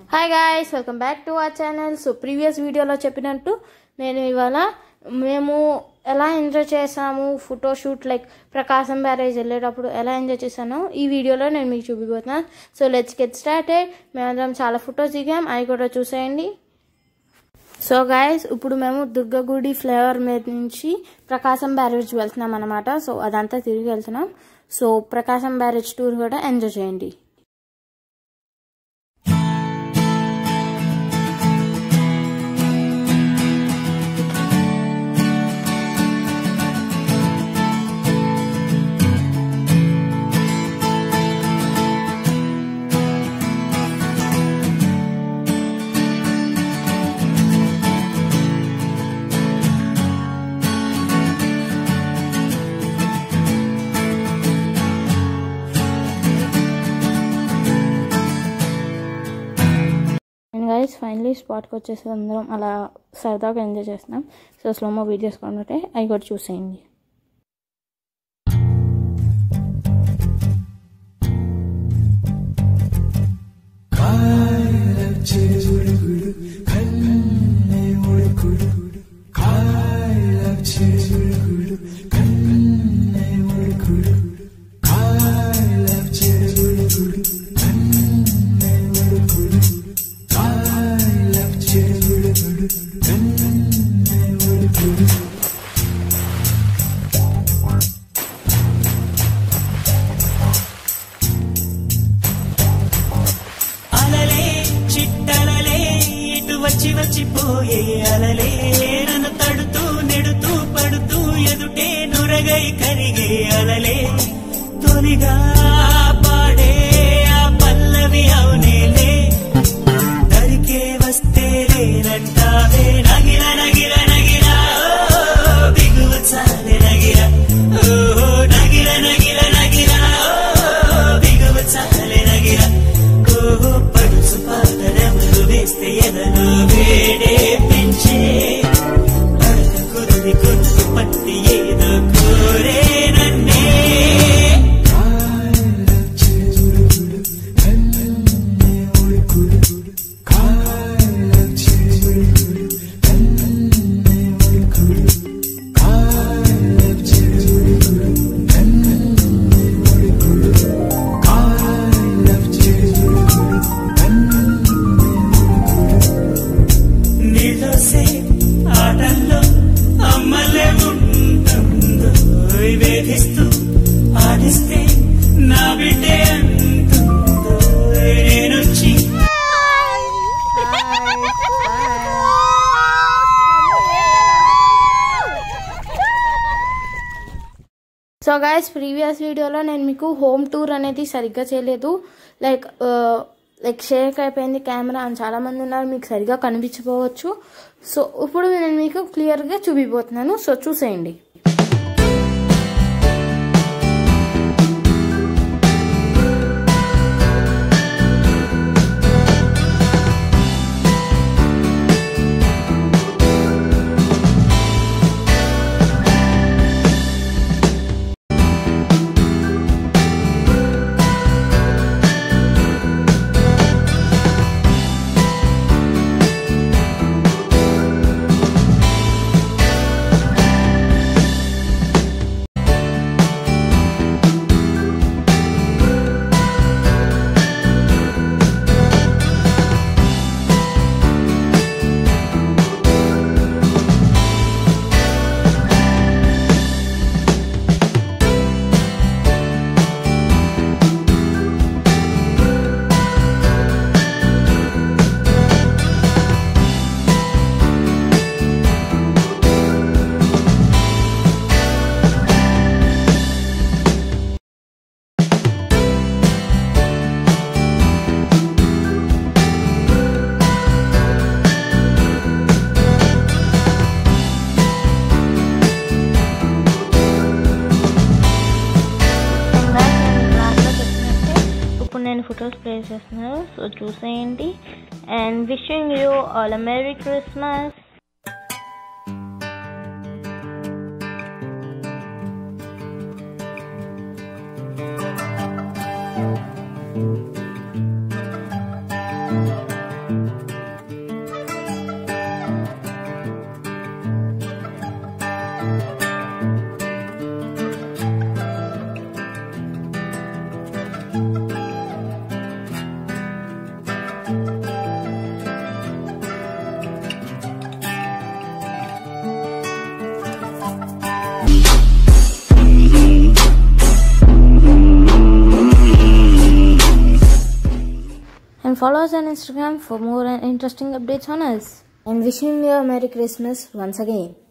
Hi guys, welcome back to our channel. So previous వీడియోలో చెప్పినట్టు నేను ఇవాళ మేము ఎలా ఎంజాయ్ చేసాము ఫోటోషూట్ లైక్ ప్రకాశం బ్యారేజ్ వెళ్ళేటప్పుడు ఎలా ఎంజాయ్ చేశానో ఈ వీడియోలో నేను మీకు చూపిపోతున్నాను. So let's get started. మేమందరం చాలా ఫొటోస్ దిగాం, అవి కూడా చూసేయండి. సో గైస్, ఇప్పుడు మేము దుర్గగుడి ఫ్లేవర్ మీద నుంచి ప్రకాశం బ్యారేజ్ వెళ్తున్నాం అనమాట. సో అదంతా తిరిగి వెళ్తున్నాం. సో ప్రకాశం బ్యారేజ్ టూర్ కూడా ఎంజాయ్ చేయండి. గైస్, ఫైనలీ స్పాట్కి వచ్చేసి అందరం అలా సరదాగా ఎంజాయ్ చేస్తున్నాం. సో స్లోమో వీడియోస్ కొనుంటే అవి కూడా చూసేయండి. వచ్చిపోయే అలలే నన్ను తడుతూ నెడుతూ పడుతూ ఎదుటే నురగై కరిగే అలలే తొలిగా పాడే ఆ పల్లవి అవునేలే దరికే వస్తే లేనంటావే నగిర నగిర నగిర బిగువ చాలే నగిర ఓ నగిర నగిర నగిర బిగువ చాలే నగిర ఓ పడుసు పాదరములు వేస్తే ఎదను వేడే పెంచే అరకు కుదిరి కొద్దు పట్టి ఏదో కోరే నన్నే ఆటల్లో అమ్మలే ఉంటుందో వేధిస్తూ ఆడిస్తే నా బిడ్డే అంటుందో నేనొచ్చి. సో గైస్, ప్రీవియస్ వీడియోలో నేను మీకు హోమ్ టూర్ అనేది సరిగ్గా చేయలేదు. లైక్ షేక్ అయిపోయింది కెమెరా అని చాలామంది ఉన్నారు, మీకు సరిగా కనిపించకపోవచ్చు. సో ఇప్పుడు నేను మీకు క్లియర్గా చూపిపోతున్నాను. సో చూసేయండి. నేను ఫొటోస్ ప్లే చేస్తున్నాను. సో చూసేయండి. And wishing you all a merry Christmas. follow us on Instagram for more interesting updates on us. And wishing you a Merry Christmas once again.